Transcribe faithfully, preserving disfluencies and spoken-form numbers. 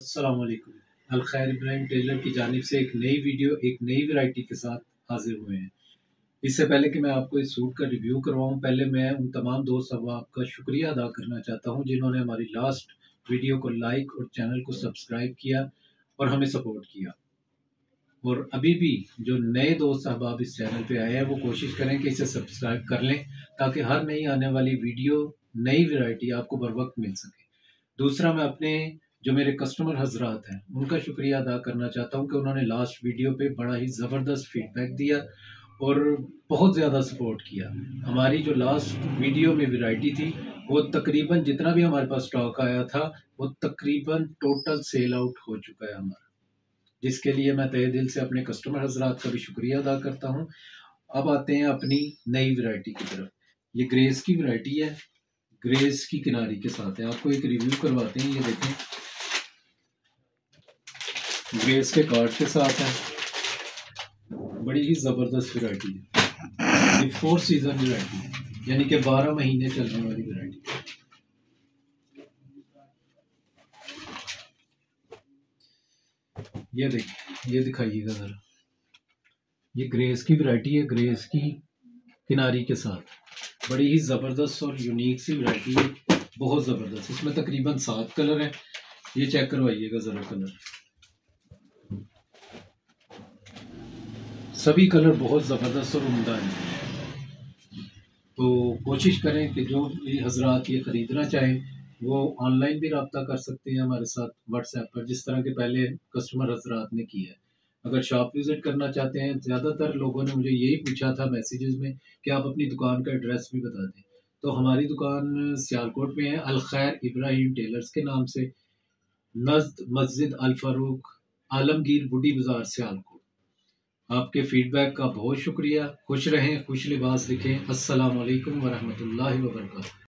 अस्सलाम वालेकुम। अलखैर इब्राहिम टेलर की जानिब से एक नई वीडियो एक नई वैरायटी के साथ हाजिर हुए हैं। इससे पहले कि मैं आपको इस सूट का रिव्यू करवाऊं, पहले मैं उन तमाम दोस्त अहबाब का शुक्रिया अदा करना चाहता हूं जिन्होंने हमारी लास्ट वीडियो को लाइक और चैनल को सब्सक्राइब किया और हमें सपोर्ट किया। और अभी भी जो नए दोस्त अहबाब इस चैनल पे आए हैं वो कोशिश करें कि इसे सब्सक्राइब कर लें ताकि हर नई आने वाली वीडियो, नई वैरायटी आपको बर वक्त मिल सके। दूसरा, मैं अपने जो मेरे कस्टमर हजरात हैं उनका शुक्रिया अदा करना चाहता हूं कि उन्होंने लास्ट वीडियो पे बड़ा ही ज़बरदस्त फीडबैक दिया और बहुत ज़्यादा सपोर्ट किया। हमारी जो लास्ट वीडियो में वैरायटी थी वो तकरीबन जितना भी हमारे पास स्टॉक आया था वो तकरीबन टोटल सेल आउट हो चुका है हमारा, जिसके लिए मैं तहे दिल से अपने कस्टमर हजरात का भी शुक्रिया अदा करता हूं। अब आते हैं अपनी नई वैरायटी की तरफ। ये ग्रेस की वैरायटी है, ग्रेस की किनारी के साथ है। आपको एक रिव्यू करवाते हैं। ये देखें, ग्रेस के कार्ड के साथ है। बड़ी ही ज़बरदस्त वैरायटी है। ये फोर सीजन वैरायटी है, यानी कि बारह महीने चलने वाली वैरायटी। ये देखिए, ये दिखाइएगा ज़रा। ये ग्रेस की वैरायटी है, ग्रेस की किनारी के साथ। बड़ी ही ज़बरदस्त और यूनिक सी वैरायटी है, बहुत ज़बरदस्त। इसमें तकरीबन सात कलर हैं। ये चेक करवाइएगा ज़रा कलर, सभी कलर बहुत ज़बरदस्त और उम्दा हैं। तो कोशिश करें कि जो भी हजरात ये ख़रीदना चाहें वो ऑनलाइन भी रब्ता कर सकते हैं हमारे साथ व्हाट्सएप पर, जिस तरह के पहले कस्टमर हजरात ने किया है। अगर शॉप विज़िट करना चाहते हैं, ज़्यादातर लोगों ने मुझे यही पूछा था मैसेजेस में कि आप अपनी दुकान का एड्रेस भी बता दें। तो हमारी दुकान सियालकोट में है, अलखैर इब्राहिम टेलर्स के नाम से, नज़द मस्जिद अल फारूक, आलमगीर बुडी बाज़ार, सियालकोट। आपके फीडबैक का बहुत शुक्रिया। खुश रहें, खुश लिबास दिखें। अस्सलाम वालेकुम व रहमतुल्लाहि व बरकातहू।